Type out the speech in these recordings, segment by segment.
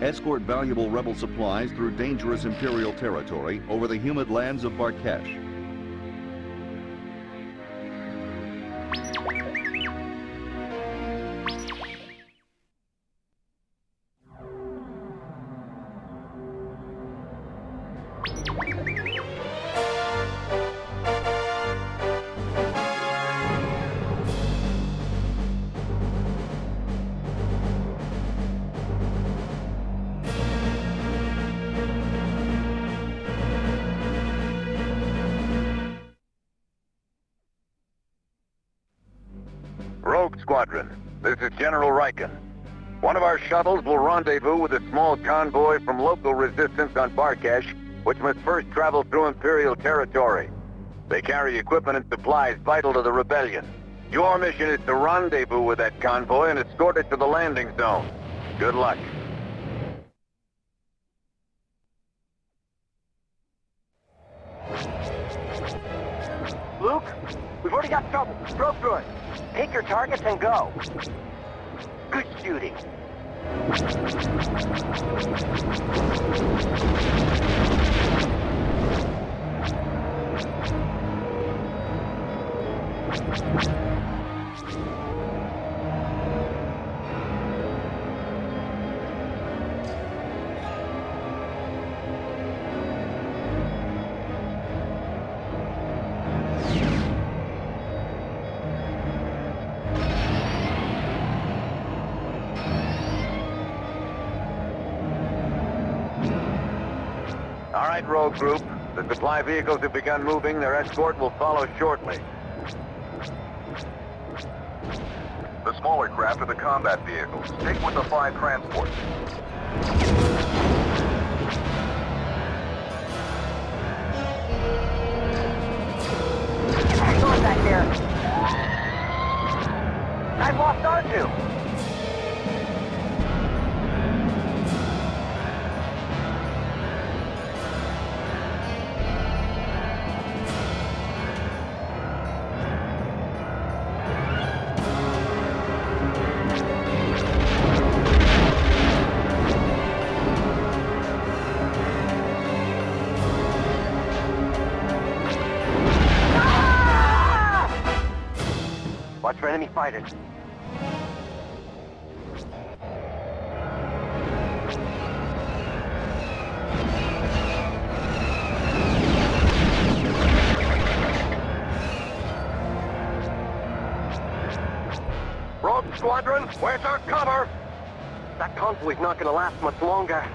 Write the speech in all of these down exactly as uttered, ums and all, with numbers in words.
escort valuable rebel supplies through dangerous Imperial territory over the humid lands of Barkesh. Squadron, this is General Riken. One of our shuttles will rendezvous with a small convoy from local resistance on Barkesh, which must first travel through Imperial territory. They carry equipment and supplies vital to the rebellion. Your mission is to rendezvous with that convoy and escort it to the landing zone. Good luck. Luke, we've already got trouble. Stroke through it. Take your targets and go. Good shooting. All right, Rogue Group. The supply vehicles have begun moving. Their escort will follow shortly. The smaller craft are the combat vehicles. Stick with the five transports. Hang on back there. I've lost R two. Watch for enemy fighters. Rogue Squadron, where's our cover? That convoy's not gonna last much longer.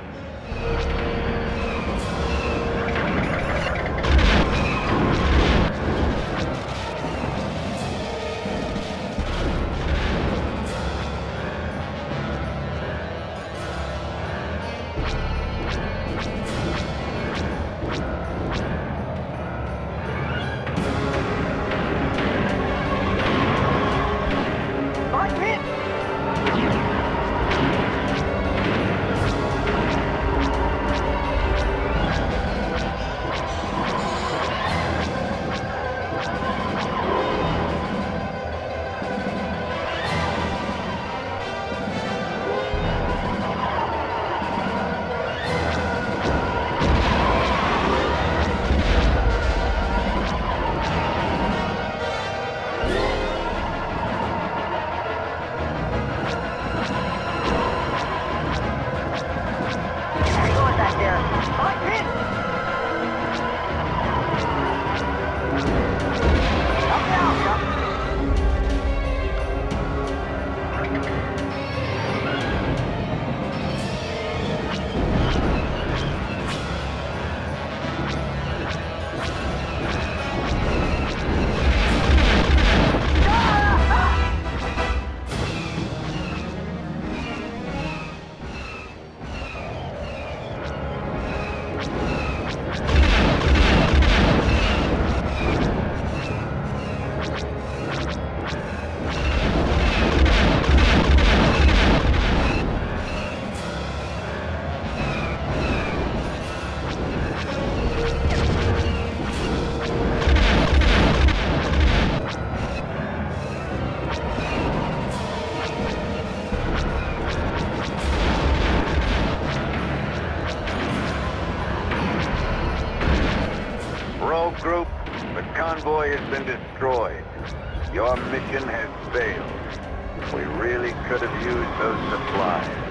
convoy has been destroyed. Your mission has failed. We really could have used those supplies.